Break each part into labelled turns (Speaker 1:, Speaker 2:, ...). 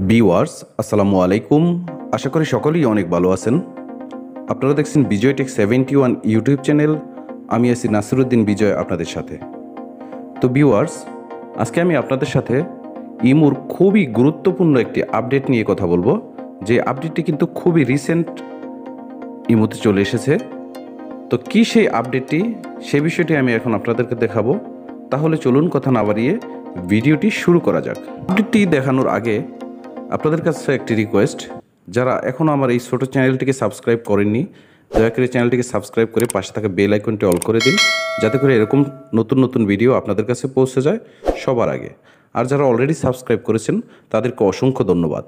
Speaker 1: Viewers আসসালামু আলাইকুম। আশা করি সকলেই অনেক ভালো আছেন। আপনারা দেখছেন বিজয় টেক 71 ইউটিউব চ্যানেল। আমি আছি নাসিরউদ্দিন বিজয় আপনাদের সাথে। তো ভিউয়ার্স, আজকে আমি আপনাদের সাথে ইমোর খুবই গুরুত্বপূর্ণ একটি আপডেট নিয়ে কথা বলবো, যে আপডেটটি কিন্তু খুবই রিসেন্ট ইমোতে চলে এসেছে। তো কি সেই আপডেটটি, সে বিষয়টি আমি এখন আপনাদেরকে দেখাবো। তাহলে চলুন কথা না বাড়িয়ে ভিডিওটি শুরু করা যাক। আপডেটটি দেখানোর আগে আপনাদের কাছে একটি রিকোয়েস্ট, যারা এখনও আমার এই ছোটো চ্যানেলটিকে সাবস্ক্রাইব করেননি, দয়া করে চ্যানেলটিকে সাবস্ক্রাইব করে পাশে থাকা বেল আইকনটি অল করে দিন, যাতে করে এরকম নতুন নতুন ভিডিও আপনাদের কাছে পৌঁছে যায় সবার আগে। আর যারা অলরেডি সাবস্ক্রাইব করেছেন তাদেরকে অসংখ্য ধন্যবাদ।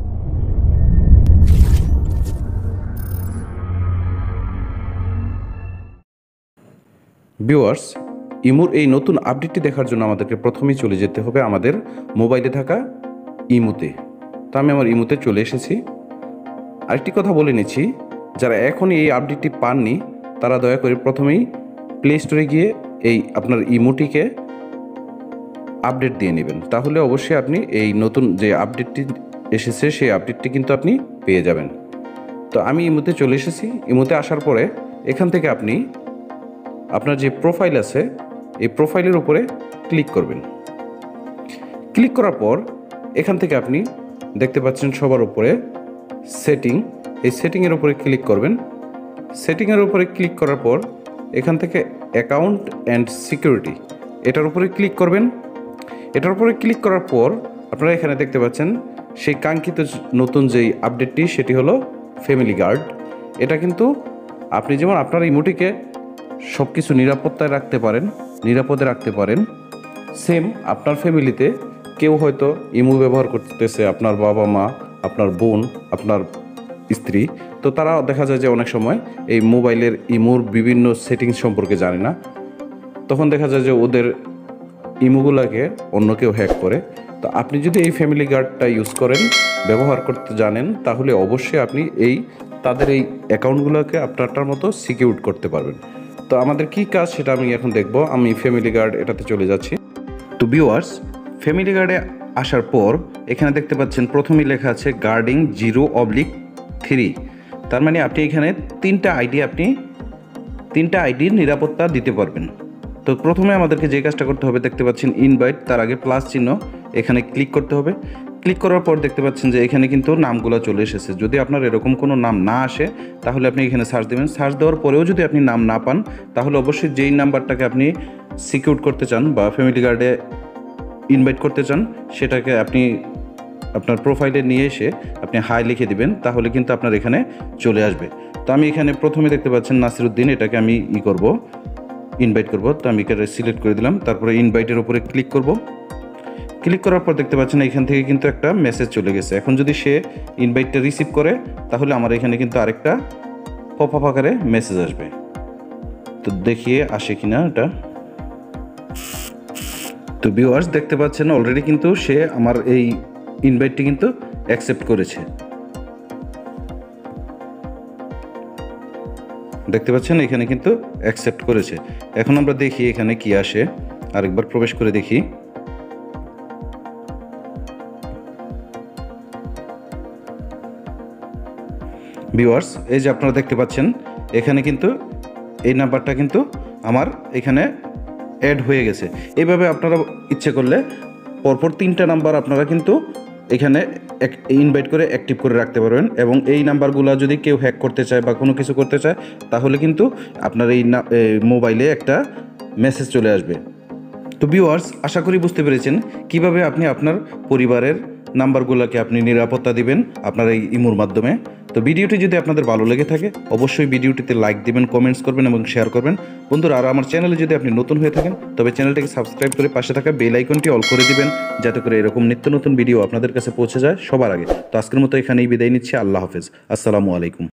Speaker 1: ভিউয়ার্স, ইমোর এই নতুন আপডেটটি দেখার জন্য আমাদেরকে প্রথমেই চলে যেতে হবে আমাদের মোবাইলে থাকা ইমোতে। তো আমি আমার ইমোতে চলে এসেছি। আরেকটি কথা বলে নিচ্ছি, যারা এখনই এই আপডেটটি পাননি তারা দয়া করে প্রথমেই প্লে স্টোরে গিয়ে এই আপনার ইমোটিকে আপডেট দিয়ে নেবেন, তাহলে অবশ্যই আপনি এই নতুন যে আপডেটটি এসেছে সেই আপডেটটি কিন্তু আপনি পেয়ে যাবেন। তো আমি ইমোতে চলে এসেছি। ইমোতে আসার পরে এখান থেকে আপনি আপনার যে প্রোফাইল আছে এই প্রোফাইলের উপরে ক্লিক করবেন। ক্লিক করার পর এখান থেকে আপনি দেখতে পাচ্ছেন সবার উপরে সেটিং, এই সেটিংয়ের উপরে ক্লিক করবেন। সেটিংয়ের উপরে ক্লিক করার পর এখান থেকে অ্যাকাউন্ট অ্যান্ড সিকিউরিটি এটার উপরে ক্লিক করবেন। এটার উপরে ক্লিক করার পর আপনারা এখানে দেখতে পাচ্ছেন সেই কাঙ্ক্ষিত নতুন যেই আপডেটটি, সেটি হলো ফ্যামিলি গার্ড। এটা কিন্তু আপনি যেমন আপনার ইমোটিকে সব কিছু নিরাপত্তায় রাখতে পারেন, নিরাপদে রাখতে পারেন, সেম আপনার ফ্যামিলিতে কেউ হয়তো ইমো ব্যবহার করতেছে, আপনার বাবা মা, আপনার বোন, আপনার স্ত্রী, তো তারা দেখা যায় যে অনেক সময় এই মোবাইলের ইমোর বিভিন্ন সেটিংস সম্পর্কে জানে না। তখন দেখা যায় যে ওদের ইমোগুলোকে অন্য কেউ হ্যাক করে। তো আপনি যদি এই ফ্যামিলি গার্ডটা ইউজ করেন, ব্যবহার করতে জানেন, তাহলে অবশ্যই আপনি তাদের এই অ্যাকাউন্টগুলোকে আপনারটার মতো সিকিউর করতে পারবেন। তো আমাদের কি কাজ সেটা আমি এখন দেখব। আমি ফ্যামিলি গার্ড এটাতে চলে যাচ্ছি। তো ভিউয়ার্স, ফ্যামিলি গার্ডে আসার পর এখানে দেখতে পাচ্ছেন প্রথমেই লেখা আছে গার্ডিং 0/3। তার মানে আপনি এখানে তিনটা আইডির নিরাপত্তা দিতে পারবেন। তো প্রথমে আমাদেরকে যে কাজটা করতে হবে, দেখতে পাচ্ছেন ইনভাইট, তার আগে প্লাস চিহ্ন, এখানে ক্লিক করতে হবে। ক্লিক করার পর দেখতে পাচ্ছেন যে এখানে কিন্তু নামগুলো চলে এসেছে। যদি আপনার এরকম কোনো নাম না আসে তাহলে আপনি এখানে সার্চ দেবেন। সার্চ দেওয়ার পরেও যদি আপনি নাম না পান, তাহলে অবশ্যই যেই নাম্বারটাকে আপনি সিকিউর করতে চান বা ফ্যামিলি গার্ডে ইনভাইট করতে চান, সেটাকে আপনি আপনার প্রোফাইলে নিয়ে এসে আপনি হাই লিখে দিবেন, তাহলে কিন্তু আপনার এখানে চলে আসবে। তো আমি এখানে প্রথমে দেখতে পাচ্ছেন নাসিরউদ্দিন, এটাকে আমি ইনভাইট করব। তো আমি এখানে সিলেক্ট করে দিলাম, তারপরে ইনভাইটের উপরে ক্লিক করব। ক্লিক করার পর দেখতে পাচ্ছেন এখান থেকে কিন্তু একটা মেসেজ চলে গেছে। এখন যদি সে ইনভাইটটা রিসিভ করে, তাহলে আমার এখানে কিন্তু আরেকটা পপ আপ আকারে মেসেজ আসবে। তো দেখিয়ে আসে কিনা এটা। তো ভিউয়ার্স, দেখতে পাচ্ছেন অলরেডি কিন্তু সে আমার এই ইনভাইটটি কিন্তু অ্যাকসেপ্ট করেছে। দেখতে পাচ্ছেন এখানে কিন্তু অ্যাকসেপ্ট করেছে। এখন আমরা দেখি এখানে কি আসে, আরেকবার প্রবেশ করে দেখি। ভিউয়ার্স, এই যে আপনারা দেখতে পাচ্ছেন এখানে কিন্তু এই নাম্বারটা কিন্তু আমার এখানে অ্যাড হয়ে গেছে। এইভাবে আপনারা ইচ্ছে করলে পরপর তিনটা নাম্বার আপনারা কিন্তু এখানে ইনভাইট করে অ্যাক্টিভ করে রাখতে পারবেন, এবং এই নাম্বারগুলো যদি কেউ হ্যাক করতে চায় বা কোনো কিছু করতে চায়, তাহলে কিন্তু আপনার এই মোবাইলে একটা মেসেজ চলে আসবে। তো ভিউয়ার্স, আশা করি বুঝতে পেরেছেন কিভাবে আপনি আপনার পরিবারের নাম্বারগুলোকে আপনি নিরাপত্তা দিবেন আপনার এই ইমোর মাধ্যমে। তো ভিডিওটি যদি আপনাদের ভালো লেগে থাকে, অবশ্যই ভিডিওটিতে লাইক দিবেন, কমেন্টস করবেন এবং শেয়ার করবেন বন্ধুরা। আর আমার চ্যানেলে যদি আপনি নতুন হয়ে থাকেন, তবে চ্যানেলটিকে সাবস্ক্রাইব করে পাশে থাকা বেল আইকনটি অল করে দিবেন, যাতে করে এরকম নিত্য নতুন ভিডিও আপনাদের কাছে পৌঁছে যায় সবার আগে। তো আজকের মতো এখানেই বিদায় নিচ্ছি। আল্লাহ হাফেজ, আসসালামু আলাইকুম।